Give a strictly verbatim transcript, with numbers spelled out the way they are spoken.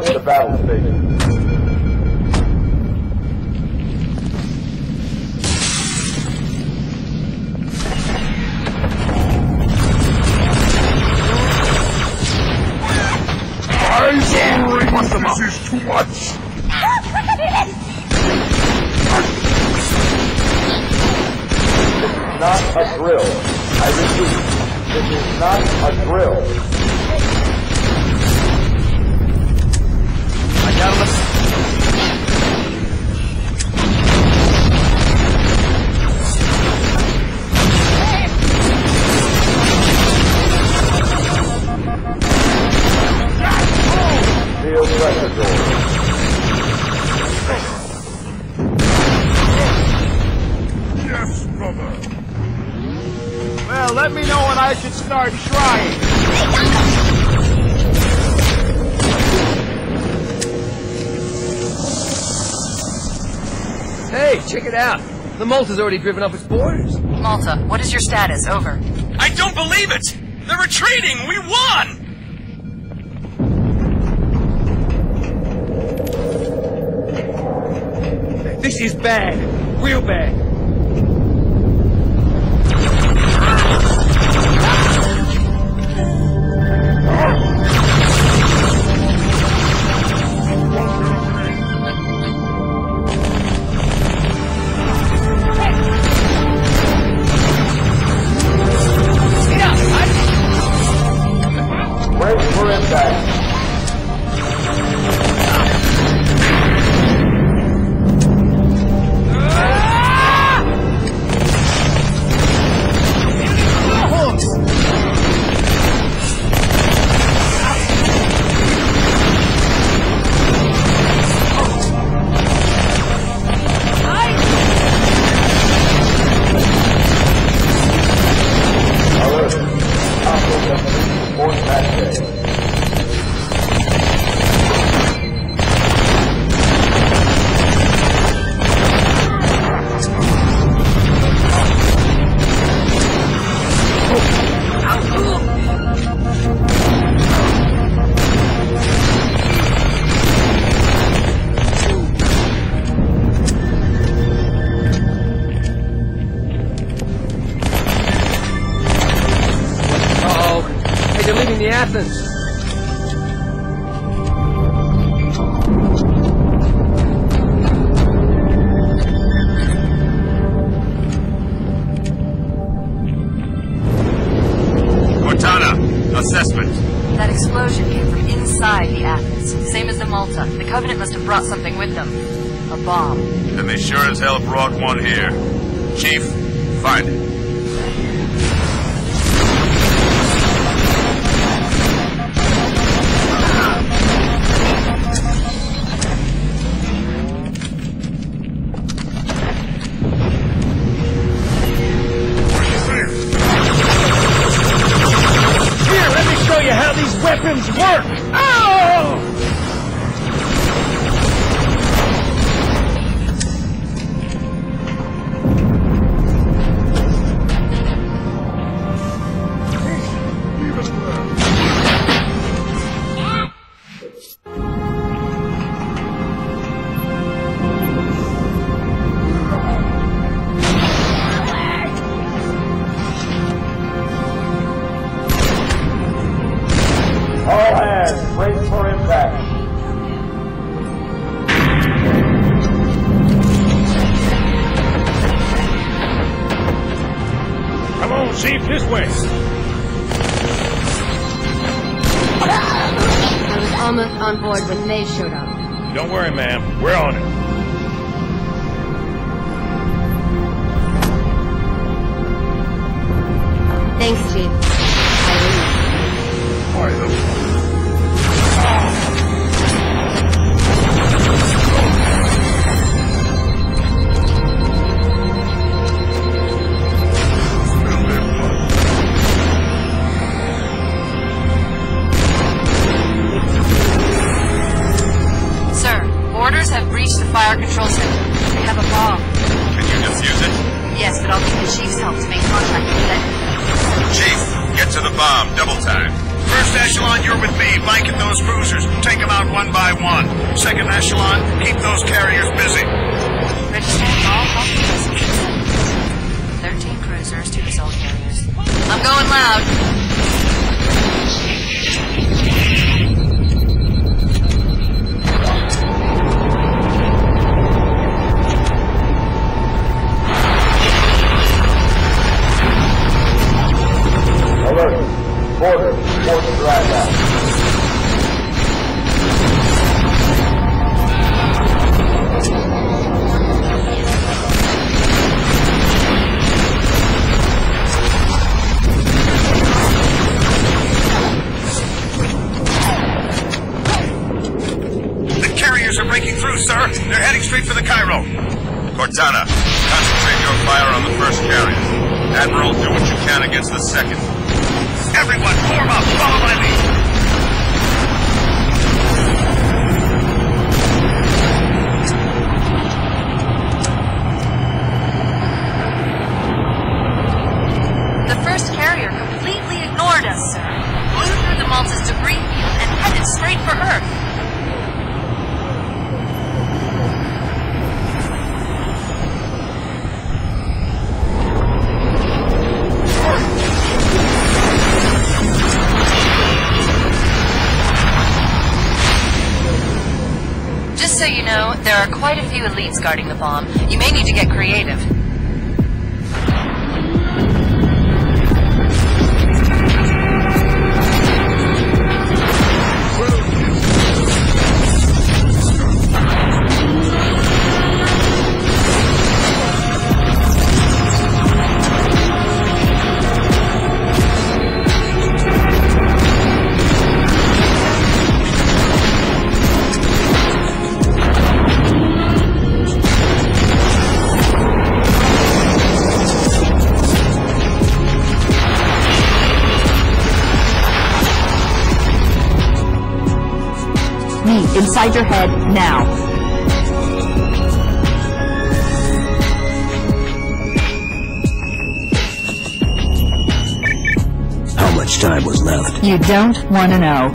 Report to the battle station. Eyes on this is too much! This is not a drill. I repeat, this is not a drill. I got him. Field pressure door. Yes, brother. Well, let me know when I should start trying. Hey, check it out. The Malta's already driven up its borders. Malta, what is your status? Over. I don't believe it! They're retreating! We won! This is bad. Real bad. Brace for impact. The Athens. Cortana, assessment. That explosion came from inside the Athens, same as the Malta. The Covenant must have brought something with them. A bomb. And they sure as hell brought one here. Chief, find it. Show you how these weapons work! Oh! All hands, brace for impact. Come on, Chief, this way. I was almost on board when they showed up. Don't worry, ma'am. We're on it. Thanks, Chief. I leave. By the Sir, orders have breached the fire control center. We have a bomb. Can you defuse it? Yes, but I'll need the Chief's help to make contact with it. Chief, get to the bomb, double time. First echelon, you're with me. Blanket those cruisers. Take them out one by one. Second echelon, keep those carriers busy. Registering all healthy vessels. Thirteen cruisers, two assault carriers. I'm going loud. Alert. Border. Port drag out. Are breaking through, sir. They're heading straight for the Cairo. Cortana, concentrate your fire on the first carrier. Admiral, do what you can against the second. Everyone, form up. Follow my lead. The first carrier completely ignored us, sir. Blew through the Malta's debris field and headed straight for Earth. So you know, there are quite a few elites guarding the bomb. You may need to get creative. Inside your head, now. How much time was left? You don't want to know.